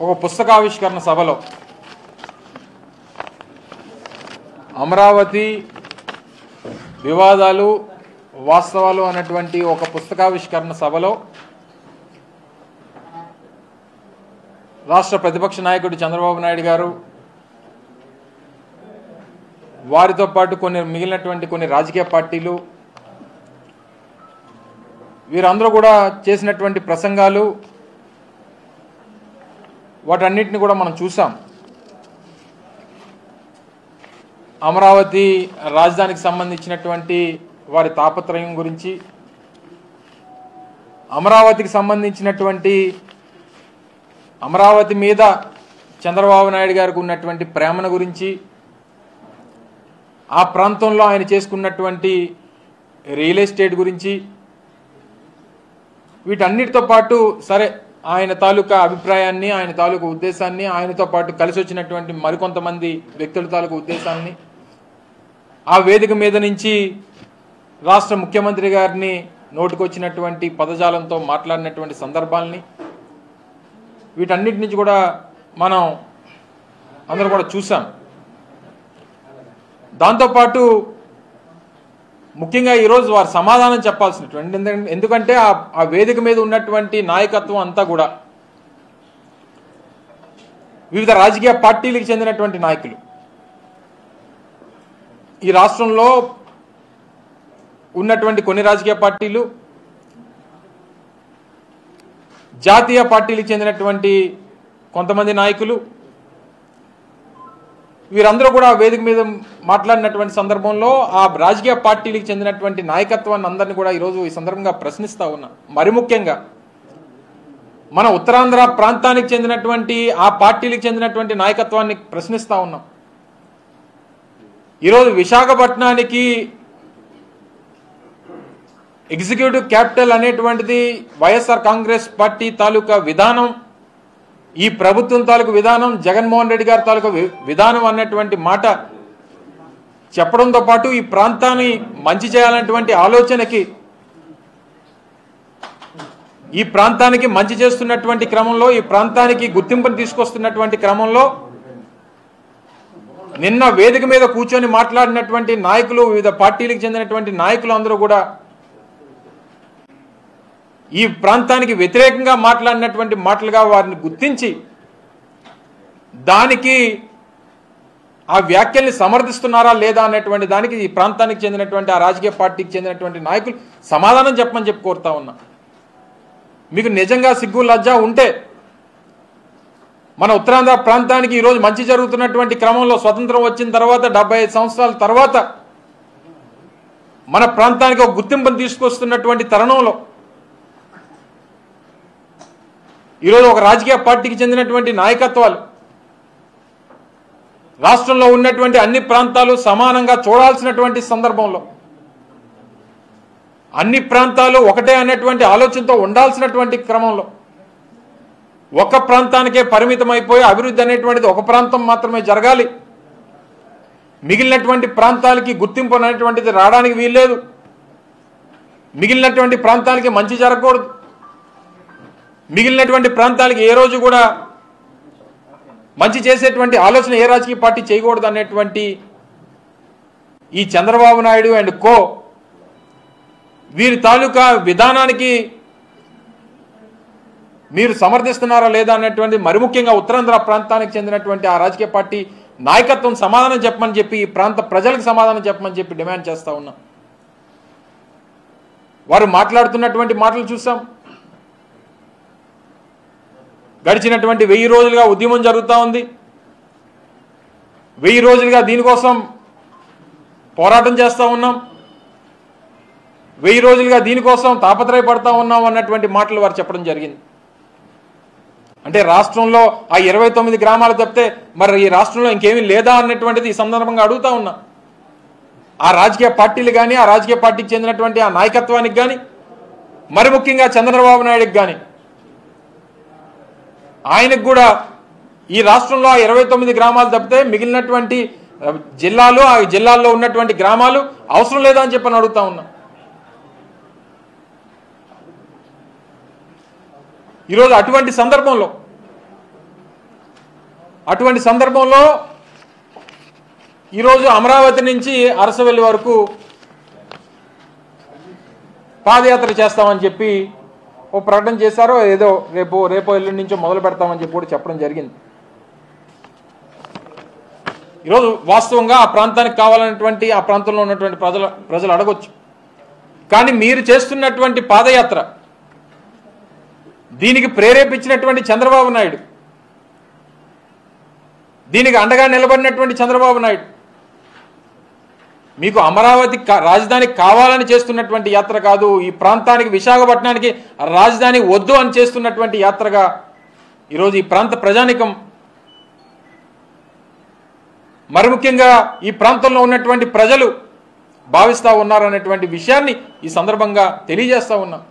ఒక పుస్తకావిష్కరణ సభలో అమరావతి వివాదాలు వాస్తవాలు అనేటువంటి ఒక పుస్తకావిష్కరణ సభలో రాష్ట్ర ప్రతిపక్ష నాయకుడు చంద్రబాబు నాయుడు గారు వారితో పాటు మిగిలినటువంటి కొన్ని రాజకీయ పార్టీలు వీరందరూ కూడా చేసినటువంటి ప్రసంగాలు వాటన్నిటిని కూడా మనం చూసాం. అమరావతి రాజధానికి సంబంధించినటువంటి వారి తాపత్రయం గురించి, అమరావతికి సంబంధించినటువంటి అమరావతి మీద చంద్రబాబు నాయుడు గారికి ఉన్నటువంటి ప్రేమను గురించి, ఆ ప్రాంతంలో ఆయన చేసుకున్నటువంటి రియల్ ఎస్టేట్ గురించి, వీటన్నిటితో పాటు సరే ఆయన తాలూకా అభిప్రాయాన్ని, ఆయన తాలూకా ఉద్దేశాన్ని, ఆయనతో పాటు కలిసి వచ్చినటువంటి మరికొంతమంది వ్యక్తుల తాలూకా ఉద్దేశాన్ని ఆ వేదిక మీద నుంచి రాష్ట్ర ముఖ్యమంత్రి గారిని నోటికొచ్చినటువంటి పదజాలంతో మాట్లాడినటువంటి సందర్భాలని, వీటన్నిటి నుంచి కూడా మనం అందరూ కూడా చూసాం. దాంతోపాటు ముఖ్యంగా ఈరోజు వారు సమాధానం చెప్పాల్సినటువంటి, ఎందుకంటే ఆ వేదిక మీద ఉన్నటువంటి నాయకత్వం అంతా కూడా వివిధ రాజకీయ పార్టీలకు చెందినటువంటి నాయకులు. ఈ రాష్ట్రంలో ఉన్నటువంటి కొన్ని రాజకీయ పార్టీలు, జాతీయ పార్టీలకు చెందినటువంటి కొంతమంది నాయకులు, వీరందరూ కూడా వేదిక మీద మాట్లాడినటువంటి సందర్భంలో ఆ రాజకీయ పార్టీలకు చెందినటువంటి నాయకత్వాన్ని అందరినీ కూడా ఈరోజు ఈ సందర్భంగా ప్రశ్నిస్తా ఉన్నా. మరి ముఖ్యంగా మన ఉత్తరాంధ్ర ప్రాంతానికి చెందినటువంటి ఆ పార్టీలకు చెందినటువంటి నాయకత్వాన్ని ప్రశ్నిస్తా ఉన్నాం. ఈరోజు విశాఖపట్నానికి ఎగ్జిక్యూటివ్ క్యాపిటల్ అనేటువంటిది వైఎస్ఆర్ కాంగ్రెస్ పార్టీ తాలూకా విధానం, ఈ ప్రభుత్వం తాలూకు విధానం, జగన్మోహన్ రెడ్డి గారి తాలూకు విధానం అన్నటువంటి మాట చెప్పడంతో పాటు ఈ ప్రాంతాన్ని మంచి చేయాలన్నటువంటి ఆలోచనకి, ఈ ప్రాంతానికి మంచి చేస్తున్నటువంటి క్రమంలో, ఈ ప్రాంతానికి గుర్తింపును తీసుకొస్తున్నటువంటి క్రమంలో నిన్న వేదిక మీద కూర్చొని మాట్లాడినటువంటి నాయకులు, వివిధ పార్టీలకు చెందినటువంటి నాయకులు అందరూ కూడా ఈ ప్రాంతానికి వ్యతిరేకంగా మాట్లాడినటువంటి మాటలుగా వారిని గుర్తించి దానికి ఆ వ్యాఖ్యల్ని సమర్థిస్తున్నారా లేదా అనేటువంటి దానికి ఈ ప్రాంతానికి చెందినటువంటి ఆ రాజకీయ పార్టీకి చెందినటువంటి నాయకులు సమాధానం చెప్పమని చెప్పి కోరుతా ఉన్నా. మీకు నిజంగా సిగ్గు లజ్జ ఉంటే మన ఉత్తరాంధ్ర ప్రాంతానికి ఈరోజు మంచి జరుగుతున్నటువంటి క్రమంలో, స్వతంత్రం వచ్చిన తర్వాత 75 సంవత్సరాల తర్వాత మన ప్రాంతానికి ఒక గుర్తింపును తీసుకొస్తున్నటువంటి తరుణంలో ఈరోజు ఒక రాజకీయ పార్టీకి చెందినటువంటి నాయకత్వాలు రాష్ట్రంలో ఉన్నటువంటి అన్ని ప్రాంతాలు సమానంగా చూడాల్సినటువంటి సందర్భంలో, అన్ని ప్రాంతాలు ఒకటే అనేటువంటి ఆలోచనతో ఉండాల్సినటువంటి క్రమంలో ఒక ప్రాంతానికే పరిమితం అయిపోయి అభివృద్ధి అనేటువంటిది ఒక ప్రాంతం మాత్రమే జరగాలి, మిగిలినటువంటి ప్రాంతాలకి గుర్తింపు అనేటువంటిది రావడానికి వీల్లేదు, మిగిలినటువంటి ప్రాంతాలకి మంచి జరగకూడదు, మిగిలినటువంటి ప్రాంతాలకి ఏ రోజు కూడా మంచి చేసేటువంటి ఆలోచన ఏ రాజకీయ పార్టీ చేయకూడదు అనేటువంటి ఈ చంద్రబాబు నాయుడు అండ్ కో వీరి తాలూకా విధానానికి మీరు సమర్థిస్తున్నారా లేదా అనేటువంటి, మరి ముఖ్యంగా ఉత్తరాంధ్ర ప్రాంతానికి చెందినటువంటి ఆ రాజకీయ పార్టీ నాయకత్వం సమాధానం చెప్పమని చెప్పి, ఈ ప్రాంత ప్రజలకు సమాధానం చెప్పమని చెప్పి డిమాండ్ చేస్తా ఉన్నా. వారు మాట్లాడుతున్నటువంటి మాటలు చూసాం. గడిచినటువంటి 1000 రోజులుగా ఉద్యమం జరుగుతూ ఉంది, 1000 రోజులుగా దీనికోసం పోరాటం చేస్తూ ఉన్నాం, 1000 రోజులుగా దీనికోసం తాపత్రయపడతా ఉన్నాం అన్నటువంటి మాటలు వారు చెప్పడం జరిగింది. అంటే రాష్ట్రంలో ఆ 29 గ్రామాలు చెప్తే మరి ఈ రాష్ట్రంలో ఇంకేమీ లేదా అన్నటువంటిది ఈ సందర్భంగా అడుగుతా ఉన్నా. ఆ రాజకీయ పార్టీలు కానీ, ఆ రాజకీయ పార్టీకి చెందినటువంటి ఆ నాయకత్వానికి కానీ, మరి ముఖ్యంగా చంద్రబాబు నాయుడుకి కానీ, ఆయనకు కూడా ఈ రాష్ట్రంలో ఆ 29 గ్రామాలు తప్పితే మిగిలినటువంటి జిల్లాలు, ఆ జిల్లాల్లో ఉన్నటువంటి గ్రామాలు అవసరం లేదా అని చెప్పని అడుగుతా ఉన్నా. ఈరోజు అటువంటి సందర్భంలో అటువంటి సందర్భంలో ఈరోజు అమరావతి నుంచి అరసవెల్లి వరకు పాదయాత్ర చేస్తామని చెప్పి ఓ ప్రకటన చేశారో, ఏదో రేపో ఎల్లుండి నుంచో మొదలు పెడతామని చెప్పి కూడా చెప్పడం జరిగింది. ఈరోజు వాస్తవంగా ఆ ప్రాంతానికి కావాలన్నటువంటి ఆ ప్రాంతంలో ఉన్నటువంటి ప్రజలు అడగొచ్చు. కానీ మీరు చేస్తున్నటువంటి పాదయాత్ర, దీనికి ప్రేరేపించినటువంటి చంద్రబాబు నాయుడు, దీనికి అండగా నిలబడినటువంటి చంద్రబాబు నాయుడు, మీకు అమరావతి రాజధాని కావాలని చేస్తున్నటువంటి యాత్ర కాదు, ఈ ప్రాంతానికి విశాఖపట్నానికి రాజధాని వద్దు అని చేస్తున్నటువంటి యాత్రగా ఈరోజు ఈ ప్రాంత ప్రజానికం, మరి ముఖ్యంగా ఈ ప్రాంతంలో ఉన్నటువంటి ప్రజలు భావిస్తూ ఉన్నారనేటువంటి విషయాన్ని ఈ సందర్భంగా తెలియజేస్తా ఉన్నాం.